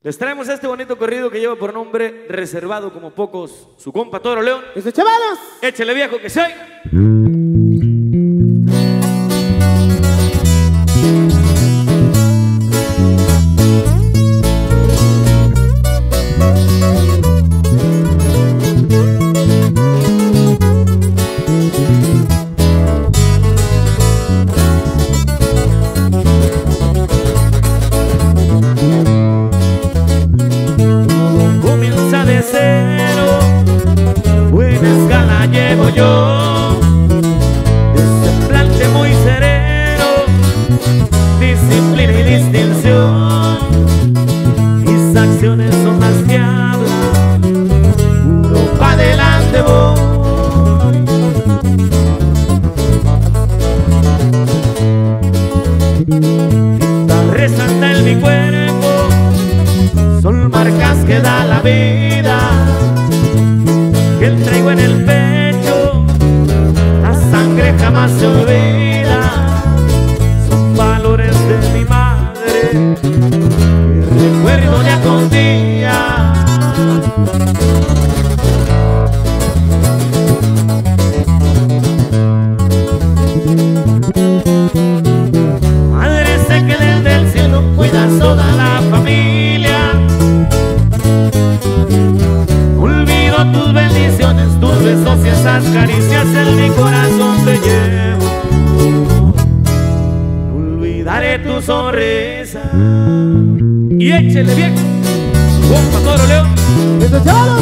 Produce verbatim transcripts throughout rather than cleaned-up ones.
Les traemos este bonito corrido que lleva por nombre Reservado como pocos, su compa Toro León. ¡Eso, chavalos! Échele, viejo, que se oiga. Comienza de cero, buena escala llevo yo. Ese semblante muy sereno, disciplina y distinción. Mis acciones son las que hablan, uno pa' adelante voy. Resalta en mi cuerpo, son marcas que da la vida, que traigo en el pecho, la sangre jamás se olvida. Son valores de mi madre, que recuerdo día con día. Madre, sé que desde el cielo cuidas toda la familia. Olvido tus bendiciones, tus besos y esas caricias en mi corazón te llevo. No olvidaré tu sonrisa. Y échele bien, compa Toro León. ¡Eso, chavalos!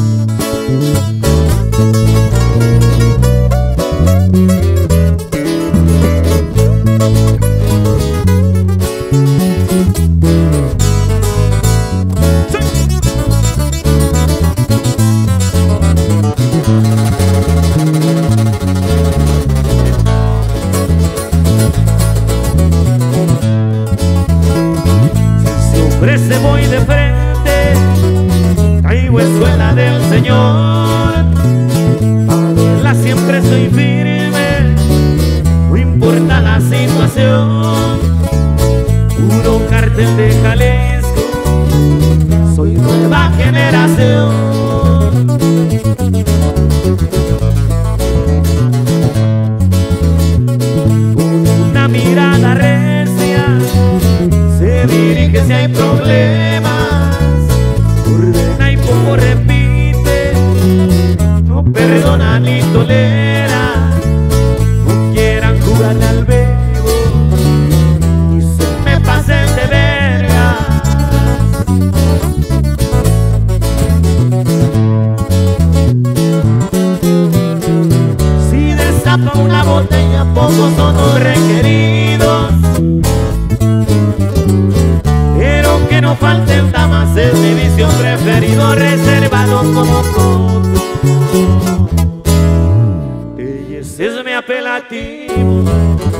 Siempre voy de frente, traigo escuela del Señor. Para siempre soy firme, no importa la situación. Puro cartel de Jalisco, soy nueva generación. Con una mirada recia se dirige si hay problemas, ordena y poco repite, no perdona ni tolera. No quieran jugarle al bebo y se me pasen de verga. Si destapa una botella, pocos son los requeridos. Que no falten damas, es mi visión preferido, reservado como poco. Ella es mi apelativo.